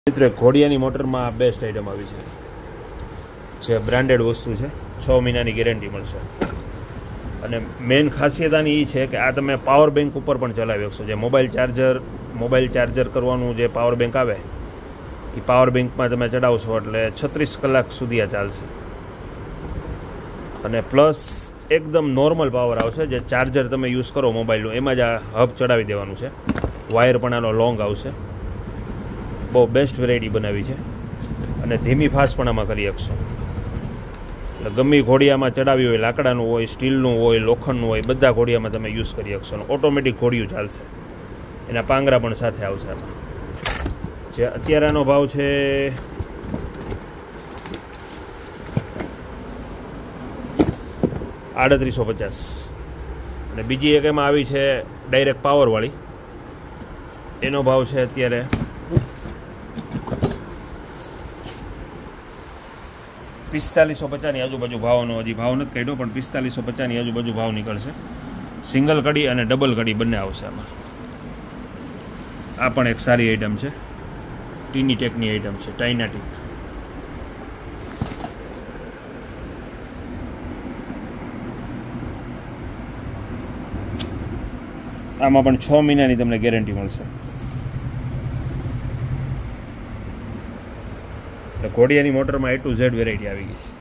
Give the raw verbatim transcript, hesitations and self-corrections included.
मित्रों घोड़ियानी मोटर में आ best item आई है जे ब्रांडेड वस्तु है। छ महीना की गेरंटी मळशे अने मेन खासियत आनी ई छे के आ तमे पावर बैंक पर पण चलावी शकशो। जे मोबाइल चार्जर मोबाइल चार्जर करवानुं जे पावर बैंक आवे ई पावर बैंक में तमे चढ़ावशो एटले छत्रीस कलाक सुधी आ चालशे। अने प्लस एकदम नॉर्मल पावर आवशे। जे चार्जर तमे यूज करो मोबाइलनुं एमां ज आ हब चढ़ावी देवानुं छे। वायर पण आनो लॉंग आवशे। बहुत बेस्ट वेरायटी बनावी है अने धीमी फास्ट पण आमां करी शकशो। એટલે ગમે ઘોડિયામાં ચડાવી હોય લાકડાનું હોય સ્ટીલનું હોય લોખંડનું હોય બધા ઘોડિયામાં તમે યુઝ કરી શકશો અને ઓટોમેટિક ઘોડિયું ચાલશે। એના પાંગરા પણ સાથે આવશે આમાં। જે અત્યારે આનો ભાવ છે આડત્રીસો પચાસ અને બીજી એક એમાં આવી છે ડાયરેક્ટ પાવરવાળી એનો ભાવ છે અત્યારે पिस्तालीसो पचास आजूबाजू भावनो हजी भाव नहीं काढ्यो पण पिस्तालीसो पचास आजूबाजू भाव निकलशे। सिंगल कड़ी और डबल कड़ी बने आवशे आमां। आ पण एक सारी आइटम है। टीनी टेकनी आइटम है टाइनाटिक। आमां पण छ महीनानी तमने गेरंटी मळशे। घोड़ियानी मोटर में ए टू झेड वेरायटी आई गई है।